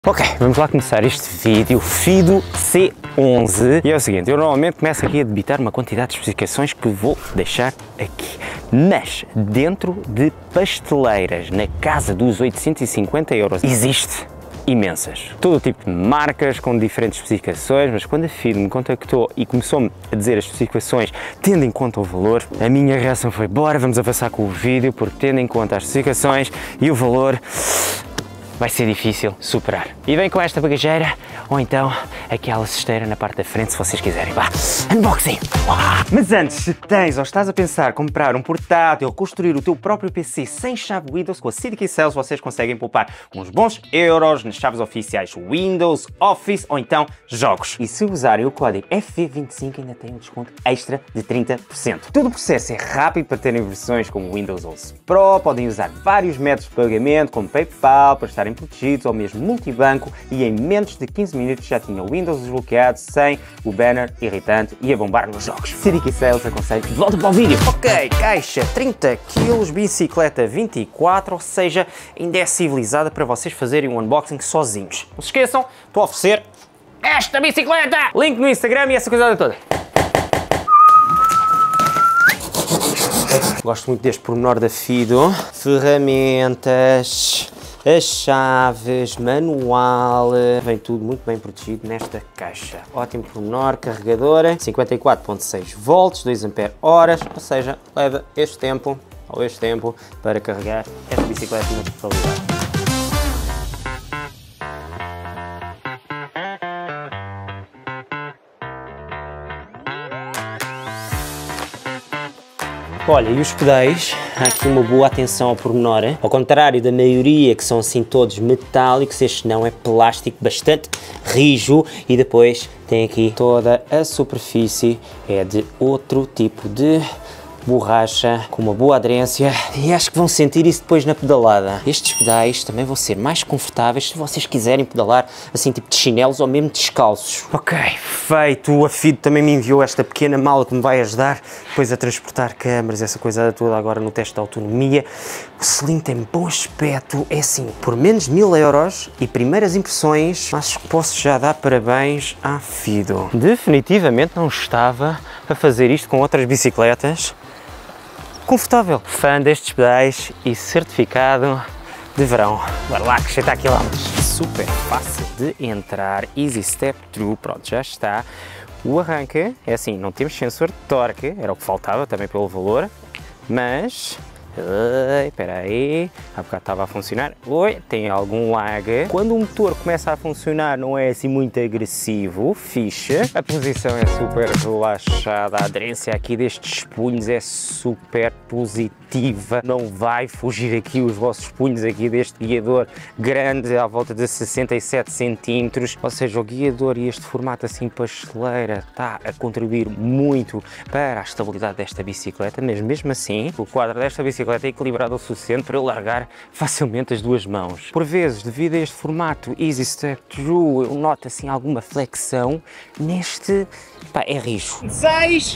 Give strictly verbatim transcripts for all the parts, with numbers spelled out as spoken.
Ok, vamos lá começar este vídeo, Fido C onze. E é o seguinte, eu normalmente começo aqui a debitar uma quantidade de especificações que vou deixar aqui. Mas, dentro de pasteleiras, na casa dos oitocentos e cinquenta euros, existe imensas. Todo tipo de marcas, com diferentes especificações, mas quando a Fido me contactou e começou-me a dizer as especificações, tendo em conta o valor, a minha reação foi, bora, vamos avançar com o vídeo, porque tendo em conta as especificações e o valor, vai ser difícil superar. E vem com esta bagageira, ou então aquela cesteira na parte da frente, se vocês quiserem. Vá, unboxing! Uau. Mas antes, se tens ou estás a pensar comprar um portátil ou construir o teu próprio P C sem chave Windows, com a C D K Sales vocês conseguem poupar uns bons euros nas chaves oficiais Windows, Office ou então jogos. E se usarem o código F V vinte e cinco ainda tem um desconto extra de trinta por cento. Todo o processo é rápido para terem versões como Windows onze Pro, podem usar vários métodos de pagamento como PayPal para estarem protegidos ou mesmo multibanco e em menos de quinze minutos já tinha o Windows desbloqueado sem o banner irritante e a bombar nos jogos. C D K Sales aconselho. De volta para o vídeo. Ok, caixa trinta quilos, bicicleta vinte e quatro, ou seja, ainda é civilizada para vocês fazerem um unboxing sozinhos. Não se esqueçam, estou a oferecer esta bicicleta! Link no Instagram e essa coisa toda. Gosto muito deste pormenor da Fido. Ferramentas, as chaves, manual, vem tudo muito bem protegido nesta caixa. Ótimo pormenor, carregadora, cinquenta e quatro ponto seis volts, dois ampères hora, ou seja, leva este tempo, ou este tempo, para carregar esta bicicleta na totalidade. Olha, e os pedais, há aqui uma boa atenção ao pormenor, hein? Ao contrário da maioria que são assim todos metálicos, este não é plástico, bastante rijo, e depois tem aqui toda a superfície, é de outro tipo de borracha, com uma boa aderência, e acho que vão sentir isso depois na pedalada. Estes pedais também vão ser mais confortáveis se vocês quiserem pedalar assim tipo de chinelos ou mesmo descalços. Ok, feito. A Fido também me enviou esta pequena mala que me vai ajudar depois a transportar câmaras, essa coisa toda agora no teste de autonomia. O selim tem bom aspecto, é assim, por menos de mil euros e primeiras impressões, acho que posso já dar parabéns à Fido. Definitivamente não estava a fazer isto com outras bicicletas. Confortável. Fã destes pedais e certificado de verão. Bora lá acrescentar quilómetros. Super fácil de entrar. Easy Step Through. Pronto, já está. O arranque é assim, não temos sensor de torque, era o que faltava também pelo valor, mas... Espera aí, há bocado estava a funcionar. Oi, tem algum lag. Quando o motor começa a funcionar não é assim muito agressivo, fixe. A posição é super relaxada, a aderência aqui destes punhos é super positiva. Não vai fugir aqui os vossos punhos aqui deste guiador grande, à volta de sessenta e sete centímetros. Ou seja, o guiador e este formato assim pasteleira está a contribuir muito para a estabilidade desta bicicleta, mas mesmo assim, o quadro desta bicicleta é equilibrado o suficiente para eu largar facilmente as duas mãos. Por vezes, devido a este formato Easy Step Through, eu noto assim alguma flexão neste, pá, é rijo. seis!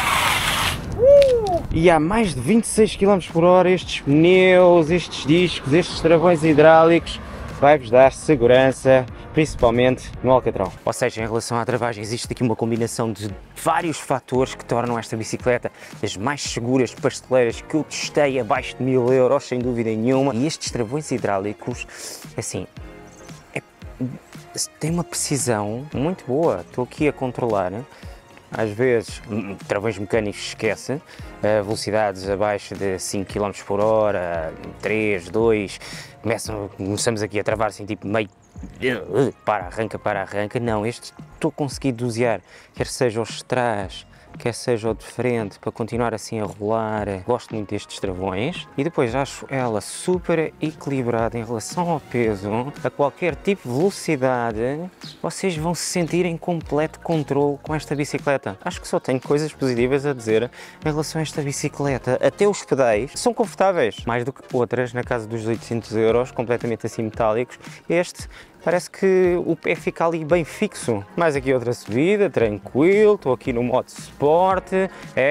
Uh! E há mais de vinte e seis quilómetros por hora, estes pneus, estes discos, estes travões hidráulicos, vai-vos dar segurança, principalmente no alcatrão. Ou seja, em relação à travagem, existe aqui uma combinação de vários fatores que tornam esta bicicleta das mais seguras pasteleiras que eu testei abaixo de mil euros, sem dúvida nenhuma. E estes travões hidráulicos, assim, é, tem uma precisão muito boa. Estou aqui a controlar, né? Às vezes, travões mecânicos esquece, velocidades abaixo de cinco quilómetros por hora, três, dois, começam, começamos aqui a travar assim tipo meio para arranca, para arranca. Não, este estou a conseguir dosear, quer seja os de trás, quer seja o de frente, para continuar assim a rolar. Gosto muito destes travões e depois acho ela super equilibrada em relação ao peso. A qualquer tipo de velocidade vocês vão se sentir em completo controle com esta bicicleta. Acho que só tenho coisas positivas a dizer em relação a esta bicicleta. Até os pedais são confortáveis, mais do que outras na casa dos oitocentos euros, completamente assim metálicos. Este parece que o pé fica ali bem fixo. Mais aqui outra subida, tranquilo, estou aqui no modo Sport, é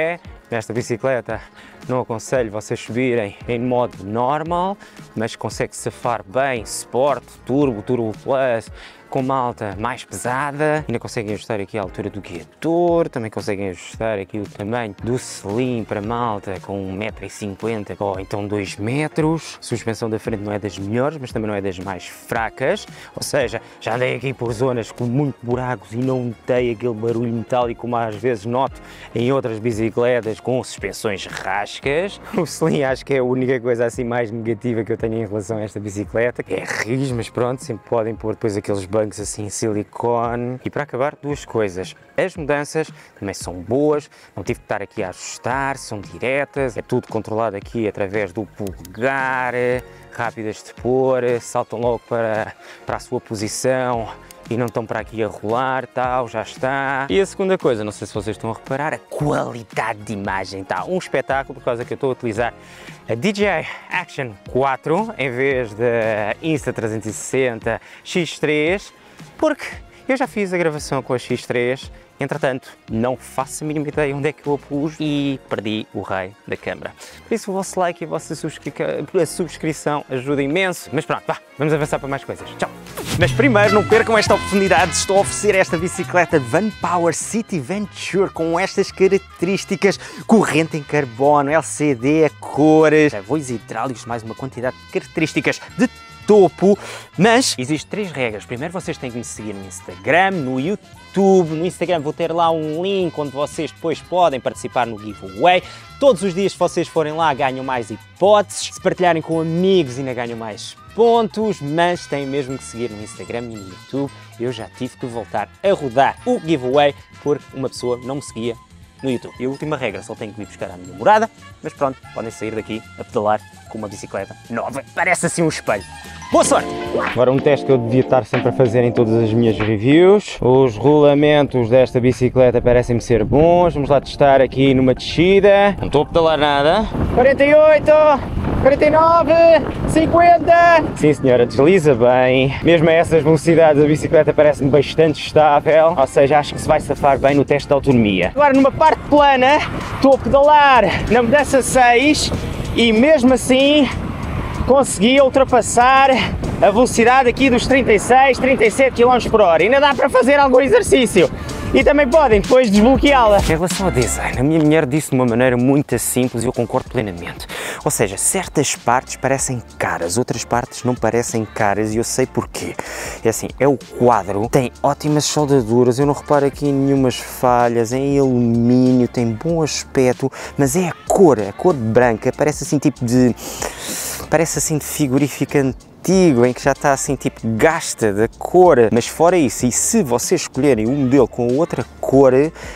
nesta bicicleta não aconselho vocês subirem em modo normal, mas consegue safar bem Sport, Turbo, Turbo Plus, com malta mais pesada. Ainda conseguem ajustar aqui a altura do guiador, também conseguem ajustar aqui o tamanho do selim para malta com um metro e cinquenta ou então dois metros. A suspensão da frente não é das melhores, mas também não é das mais fracas, ou seja, já andei aqui por zonas com muito buracos e não notei aquele barulho metálico como às vezes noto em outras bicicletas com suspensões rascas. O selim acho que é a única coisa assim mais negativa que eu tenho em relação a esta bicicleta. É ris, mas pronto, sempre podem pôr depois aqueles bancos assim em silicone. E para acabar, duas coisas: as mudanças também são boas, não tive de estar aqui a ajustar, são diretas, é tudo controlado aqui através do polegar, rápidas de pôr, saltam logo para, para a sua posição e não estão para aqui a rolar, tal, já está. E a segunda coisa, não sei se vocês estão a reparar, a qualidade de imagem está um espetáculo, por causa que eu estou a utilizar a D J I Action quatro em vez da Insta trezentos e sessenta X três, porque eu já fiz a gravação com a X três, entretanto não faço a mínima ideia onde é que eu a pus e perdi o raio da câmera. Por isso o vosso like e a vossa subscri a subscrição ajuda imenso. Mas pronto, vá, vamos avançar para mais coisas. Tchau! Mas primeiro não percam esta oportunidade, estou a oferecer esta bicicleta Vanpower City Venture com estas características: corrente em carbono, L C D a cores, apoios hidráulicos, mais uma quantidade de características de topo. Mas existem três regras. Primeiro, vocês têm que me seguir no Instagram, no YouTube. No Instagram vou ter lá um link onde vocês depois podem participar no giveaway. Todos os dias que vocês forem lá ganham mais hipóteses. Se partilharem com amigos ainda ganham mais pontos, mas têm mesmo que seguir no Instagram e no YouTube. Eu já tive que voltar a rodar o giveaway porque uma pessoa não me seguia no YouTube. E a última regra, só tenho que ir buscar a minha morada, mas pronto, podem sair daqui a pedalar com uma bicicleta nova. Parece assim um espelho. Boa sorte! Agora um teste que eu devia estar sempre a fazer em todas as minhas reviews. Os rolamentos desta bicicleta parecem-me ser bons. Vamos lá testar aqui numa descida. Não estou a pedalar nada. quarenta e oito, quarenta e nove, cinquenta. Sim senhora, desliza bem. Mesmo a essas velocidades a bicicleta parece-me bastante estável. Ou seja, acho que se vai safar bem no teste de autonomia. Agora numa parte plana, estou a pedalar na mudança seis e mesmo assim consegui ultrapassar a velocidade aqui dos trinta e seis, trinta e sete quilómetros por hora. Ainda dá para fazer algum exercício. E também podem depois desbloqueá-la. Em relação ao design, a minha mulher disse de uma maneira muito simples e eu concordo plenamente. Ou seja, certas partes parecem caras, outras partes não parecem caras e eu sei porquê. É assim, é o quadro, tem ótimas soldaduras, eu não reparo aqui em nenhumas falhas, é em alumínio, tem bom aspecto, mas é a cor, a cor branca, parece assim tipo de... parece assim de frigorífico antigo, em que já está assim tipo gasta da cor. Mas fora isso, e se vocês escolherem um modelo com outra cor,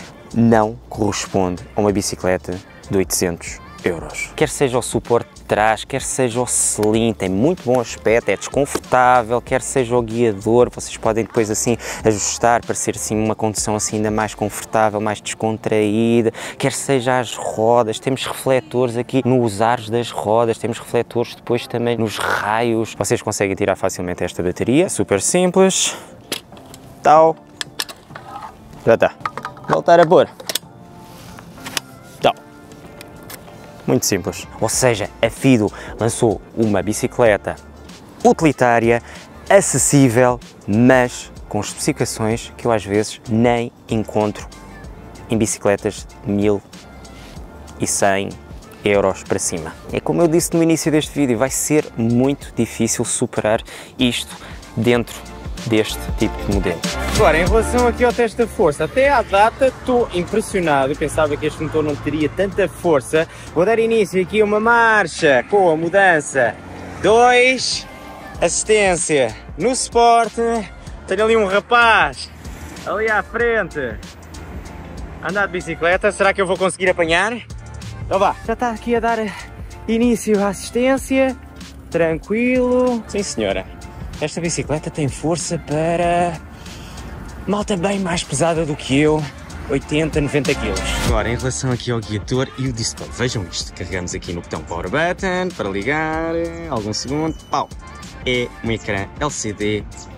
não corresponde a uma bicicleta de oitocentos euros. Quer seja o suporte de trás, quer seja o selim, tem muito bom aspecto, é desconfortável, quer seja o guiador, vocês podem depois assim ajustar para ser assim uma condução assim ainda mais confortável, mais descontraída, quer seja as rodas, temos refletores aqui nos aros das rodas, temos refletores depois também nos raios, vocês conseguem tirar facilmente esta bateria, super simples, tal, já está, voltar a pôr. Muito simples. Ou seja, a Fido lançou uma bicicleta utilitária, acessível, mas com especificações que eu às vezes nem encontro em bicicletas de mil e cem euros para cima. É como eu disse no início deste vídeo, vai ser muito difícil superar isto dentro deste tipo de modelo. Agora, em relação aqui ao teste da força, até à data estou impressionado, eu pensava que este motor não teria tanta força. Vou dar início aqui a uma marcha com a mudança dois, assistência no Sport, tenho ali um rapaz ali à frente a andar de bicicleta, será que eu vou conseguir apanhar? Então vá, já está aqui a dar início à assistência, tranquilo. Sim senhora. Esta bicicleta tem força para malta bem mais pesada do que eu, oitenta, noventa quilos. Agora, em relação aqui ao guiador e o display, vejam isto. Carregamos aqui no botão Power Button para ligar, algum segundo, pau. É um ecrã L C D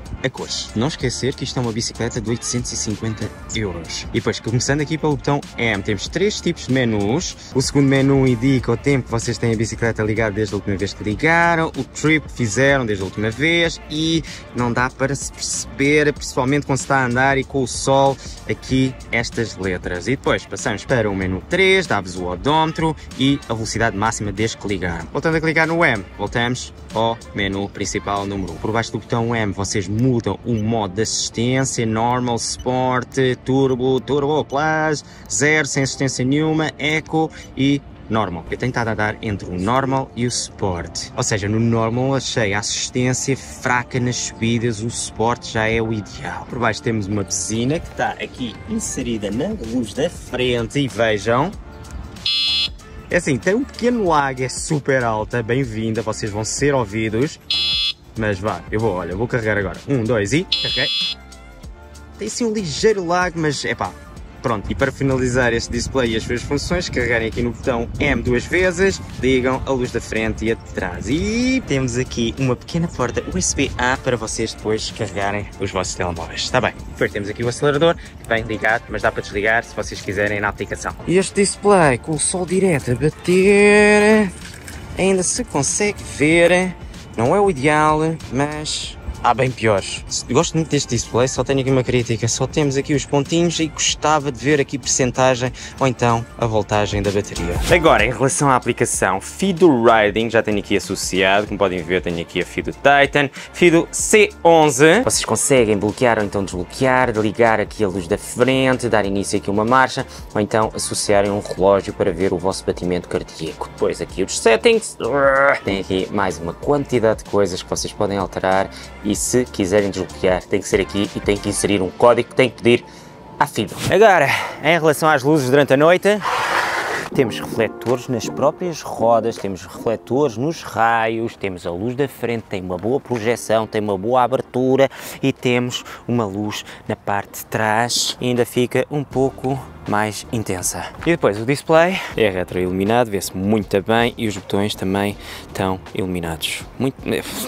a cores. Não esquecer que isto é uma bicicleta de oitocentos e cinquenta euros. E depois, começando aqui pelo botão M, temos três tipos de menus. O segundo menu indica o tempo que vocês têm a bicicleta a ligar desde a última vez que ligaram, o trip que fizeram desde a última vez, e não dá para se perceber, principalmente quando se está a andar e com o sol, aqui estas letras. E depois passamos para o menu três, dá-vos o odómetro e a velocidade máxima desde que ligaram. Voltando a clicar no M, voltamos ao menu principal número um. Por baixo do botão M vocês mudam o modo de assistência: Normal, Sport, Turbo, Turbo Plus, Zero, sem assistência nenhuma, Eco e Normal. Eu tenho estado a dar entre o Normal e o Sport. Ou seja, no Normal achei a assistência fraca nas subidas, o Sport já é o ideal. Por baixo temos uma buzina que está aqui inserida na luz da frente e vejam. É assim, tem um pequeno lag, é super alta, bem-vinda, vocês vão ser ouvidos. Mas vá, eu vou, olha, vou carregar agora. Um, dois e... carreguei. Tem sim um ligeiro lag, mas é pá. Pronto, e para finalizar este display e as suas funções, carregarem aqui no botão M duas vezes, ligam a luz da frente e a de trás. E temos aqui uma pequena porta U S B A para vocês depois carregarem os vossos telemóveis. Está bem. Depois temos aqui o acelerador, que vem ligado, mas dá para desligar se vocês quiserem na aplicação. E este display com o sol direto a bater, ainda se consegue ver. Não é o ideal, mas há bem piores. Gosto muito deste display, só tenho aqui uma crítica. Só temos aqui os pontinhos e gostava de ver aqui percentagem ou então a voltagem da bateria. Agora, em relação à aplicação Fido Riding, já tenho aqui associado. Como podem ver, tenho aqui a Fido Titan, Fido C onze. Vocês conseguem bloquear ou então desbloquear, ligar aqui a luz da frente, dar início aqui a uma marcha ou então associarem um relógio para ver o vosso batimento cardíaco. Depois aqui os settings. Tem aqui mais uma quantidade de coisas que vocês podem alterar. E se quiserem desbloquear, tem que ser aqui e tem que inserir um código que tem que pedir à Fido. Agora, em relação às luzes durante a noite, temos refletores nas próprias rodas, temos refletores nos raios, temos a luz da frente, tem uma boa projeção, tem uma boa abertura e temos uma luz na parte de trás e ainda fica um pouco mais intensa. E depois o display é retroiluminado, vê-se muito bem e os botões também estão iluminados. Muito...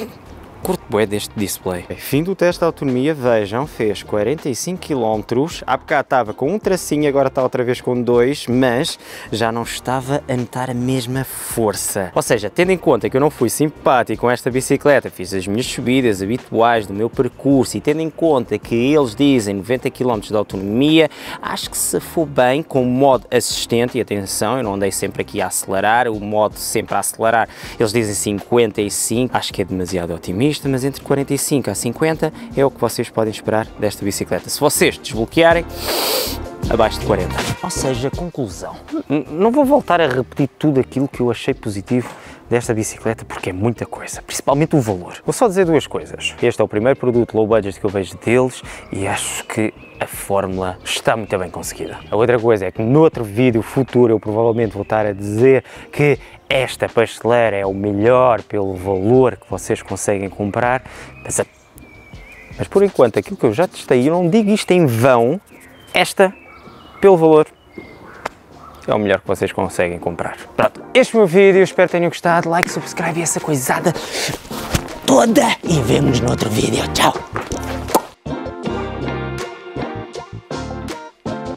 Curto bué deste display. Fim do teste de autonomia, vejam, fez quarenta e cinco quilómetros, há bocado estava com um tracinho, agora está outra vez com dois, mas já não estava a notar a mesma força. Ou seja, tendo em conta que eu não fui simpático com esta bicicleta, fiz as minhas subidas habituais do meu percurso e tendo em conta que eles dizem noventa quilómetros de autonomia, acho que se for bem com o modo assistente, e atenção, eu não andei sempre aqui a acelerar, o modo sempre a acelerar, eles dizem cinquenta e cinco, acho que é demasiado otimista, mas entre quarenta e cinco a cinquenta é o que vocês podem esperar desta bicicleta. Se vocês desbloquearem, abaixo de quarenta. Ou seja, conclusão. Não vou voltar a repetir tudo aquilo que eu achei positivo desta bicicleta porque é muita coisa, principalmente o valor. Vou só dizer duas coisas. Este é o primeiro produto low budget que eu vejo deles e acho que a fórmula está muito bem conseguida. A outra coisa é que noutro vídeo futuro eu provavelmente vou estar a dizer que esta pasteleira é o melhor pelo valor que vocês conseguem comprar, mas, a... mas por enquanto aquilo que eu já testei, eu não digo isto em vão, esta, pelo valor, é o melhor que vocês conseguem comprar. Pronto, este foi o meu vídeo, espero que tenham gostado, like, subscribe e essa coisada toda e vemo-nos no outro vídeo. Tchau!